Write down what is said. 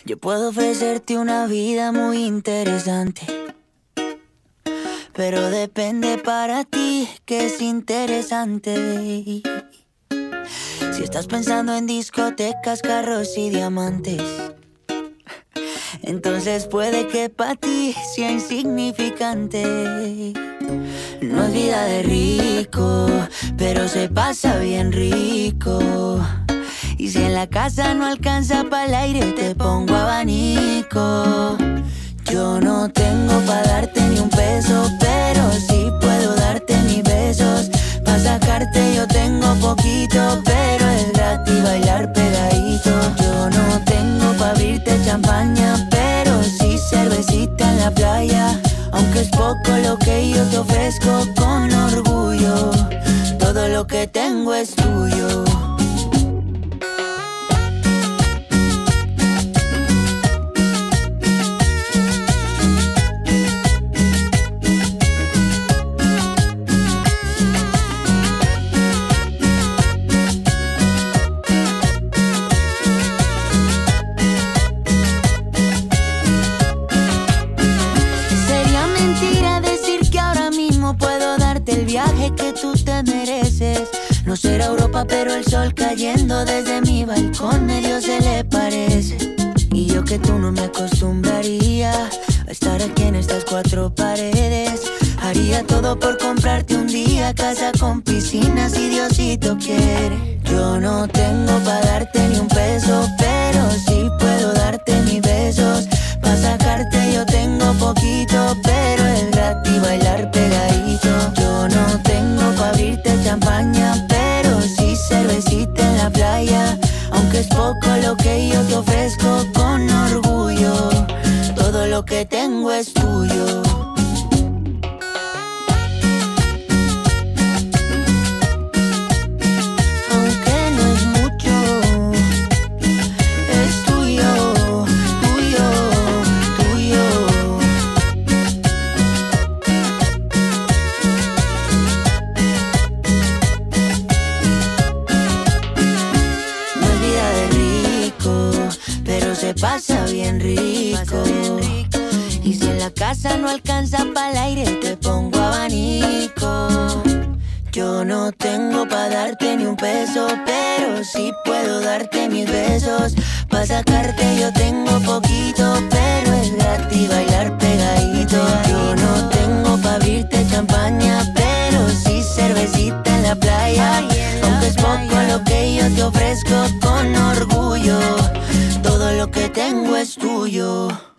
Yo puedo ofrecerte una vida muy interesante, pero depende para ti que es interesante. Si estás pensando en discotecas, carros y diamantes, entonces puede que para ti sea insignificante. No es vida de rico, pero se pasa bien rico. Y si en la casa no alcanza para el aire, te pongo abanico. Yo no tengo pa' darte ni un peso, pero sí puedo darte mis besos. Pa' sacarte yo tengo poquito, pero es gratis bailar pegadito. Yo no tengo pa' abrirte champaña, pero sí cervecita en la playa. Aunque es poco lo que yo te ofrezco con orgullo, todo lo que tengo es tuyo. Que tú te mereces. No será Europa, pero el sol cayendo desde mi balcón medio se le parece. Y yo que tú no me acostumbraría a estar aquí en estas cuatro paredes. Haría todo por comprarte un día casa con piscina si Diosito quiere. Yo no tengo pa' darte ni un peso, pero sí puedo darte mis besos. Pa' sacarte yo tengo poquito, pero es gratis bailar pegadito. Yo no tengo pa' abrirte champaña, pero sí cervecita en la playa. Aunque es poco lo que yo te ofrezco con orgullo, todo lo que tengo es tuyo. Se pasa bien rico. Y si en la casa no alcanza para el aire, te pongo abanico. Yo no tengo pa' darte ni un peso, pero sí puedo darte mis besos. Pa' sacarte yo tengo poquito, pero es gratis bailar pegadito. Yo no tengo pa' abrirte champaña, pero sí cervecita en la playa. Aunque es poco lo que yo te ofrezco con orgullo, todo lo que tengo es tuyo.